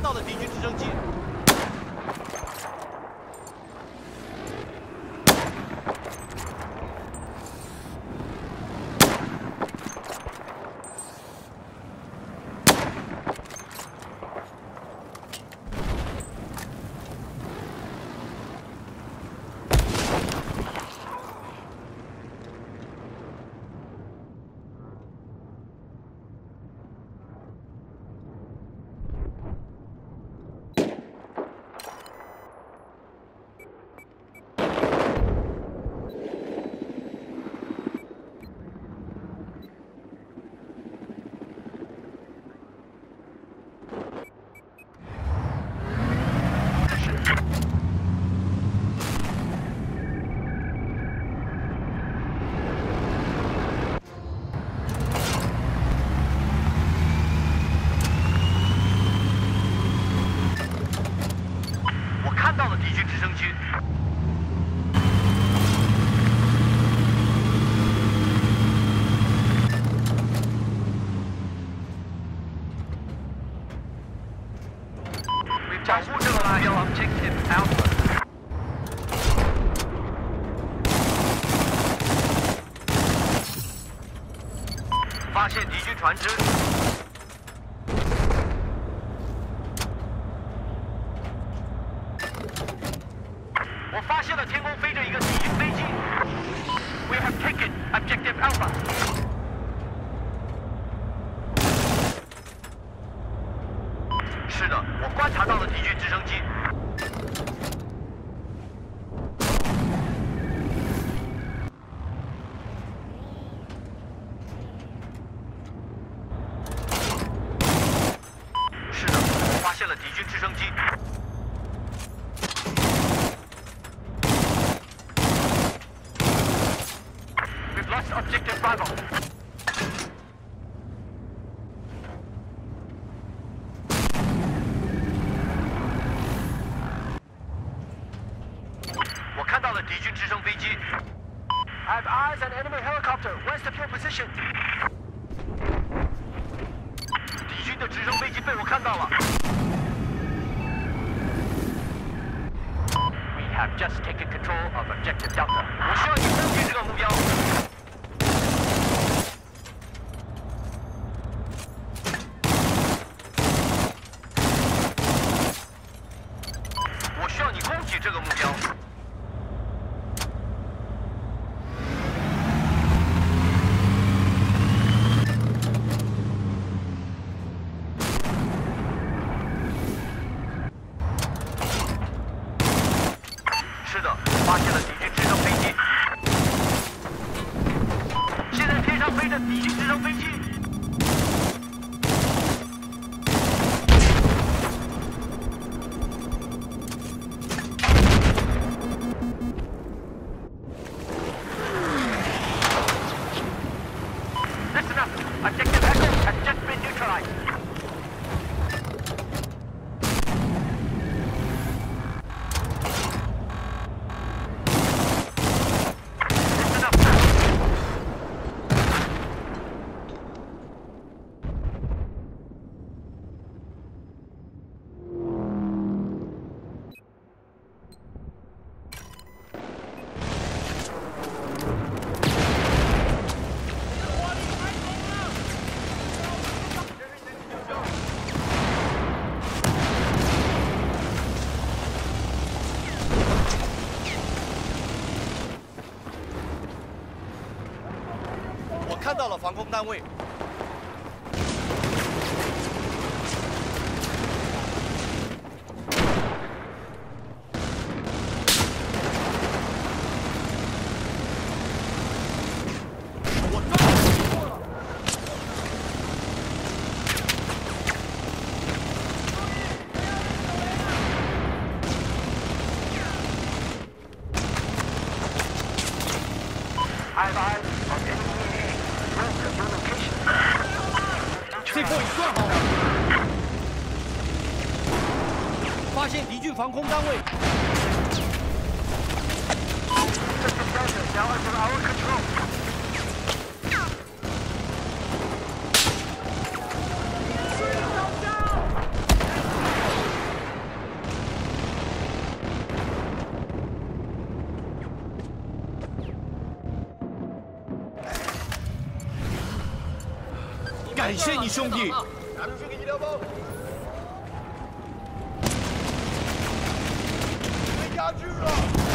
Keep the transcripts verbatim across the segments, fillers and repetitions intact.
看到了敌军直升机。 掌握这个目标 Objective Alpha。发现敌军船只。我发现了天空飞着一个敌军飞机。We have taken Objective Alpha。 是的，我观察到了敌军直升机。是的，我发现了敌军直升机。We've lost Objective Bravo。 看到了敌军直升飞机。I have eyes on enemy helicopter west of your position。敌军的直升飞机被我看到了。We have just taken control of Objective Delta。我需要你攻击这个目标。我需要你攻击这个目标。 是的，发现了敌军直升飞机。现在天上飞着敌军直升飞机。Listen up, Objective Echo has just been neutralized. 看到了防空单位。我抓到了！ I have on enemy。 C 四已断好了，发现敌军防空单位。 感谢你，兄弟。 拿出这个医疗包。被压制了。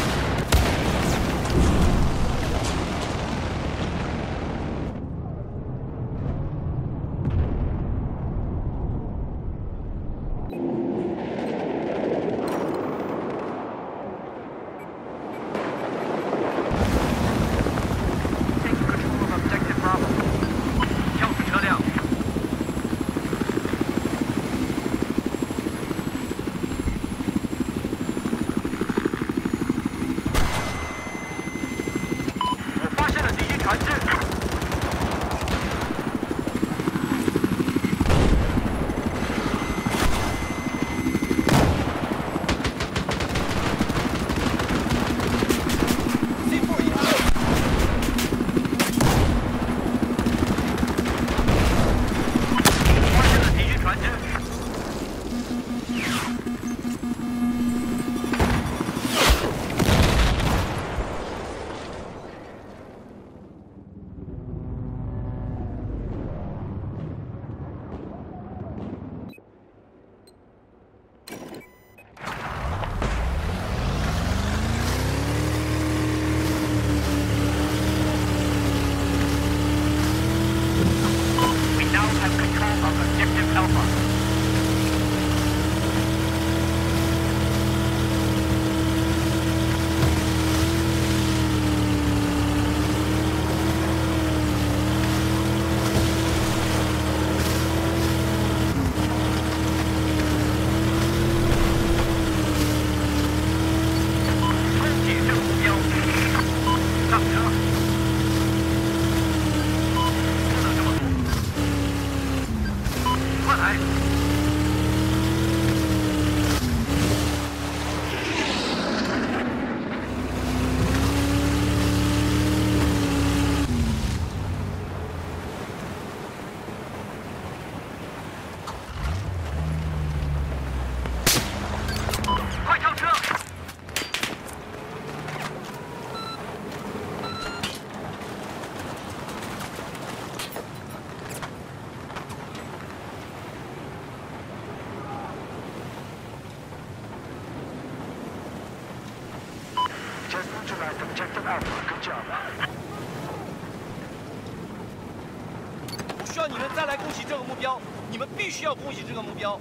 不需要你们再来攻击这个目标，你们必须要攻击这个目标。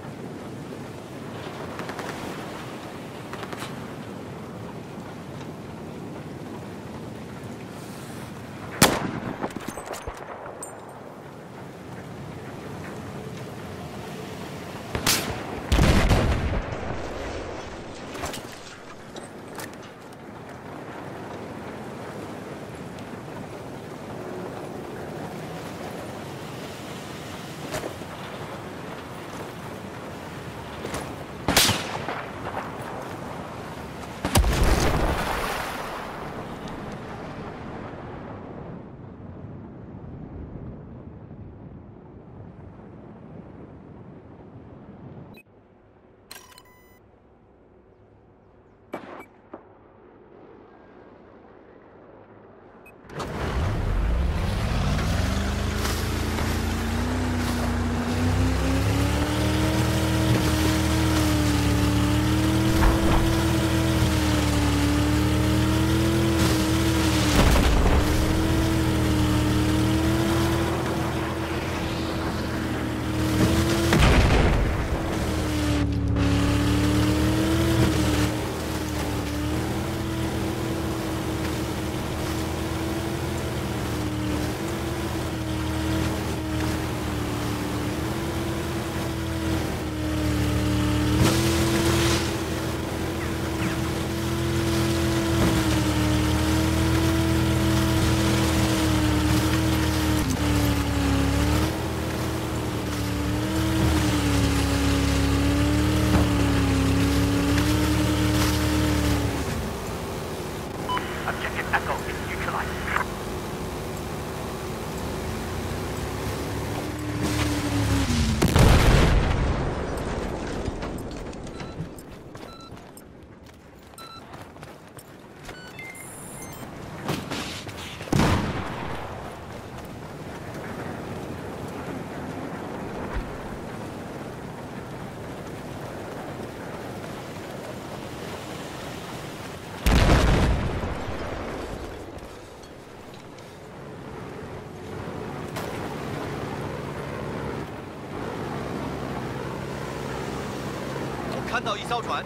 看到一艘船。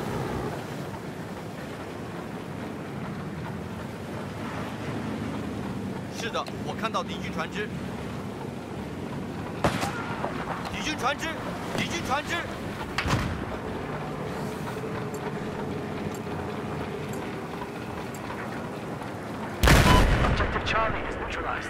是的，我看到敌军船只。敌军船只，敌军船只。 Objective Charlie is neutralized.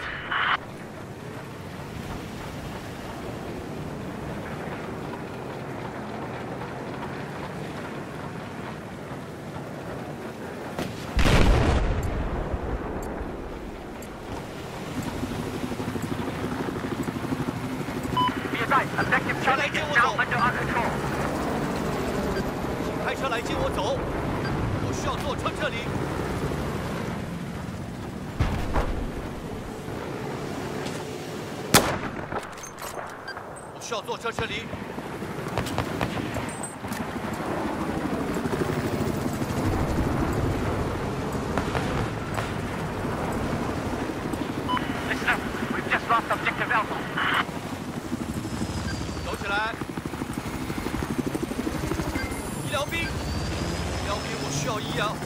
Be advised, Objective Charlie is now under our control. 请开车来接我走，我需要坐车撤离。 需要坐车撤离。 Listen up, we've just lost Objective Alpha. 走起来！医疗兵，医疗兵，我需要医疗。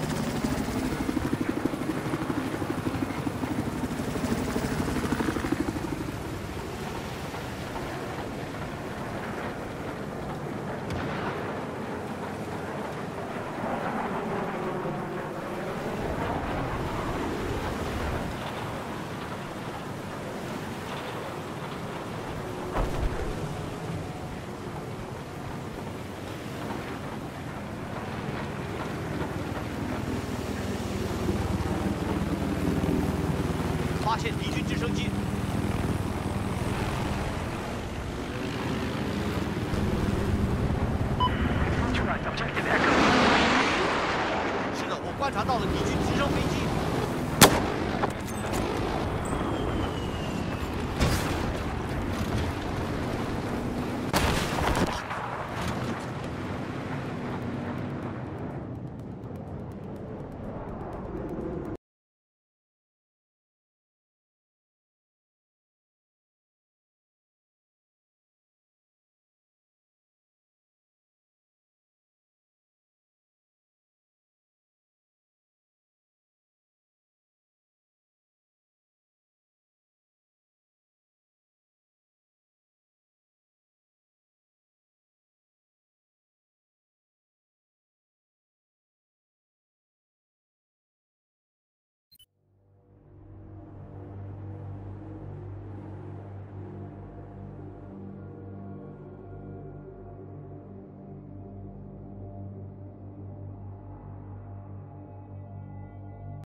发现敌军直升机。是的，我观察到了敌军直升飞机。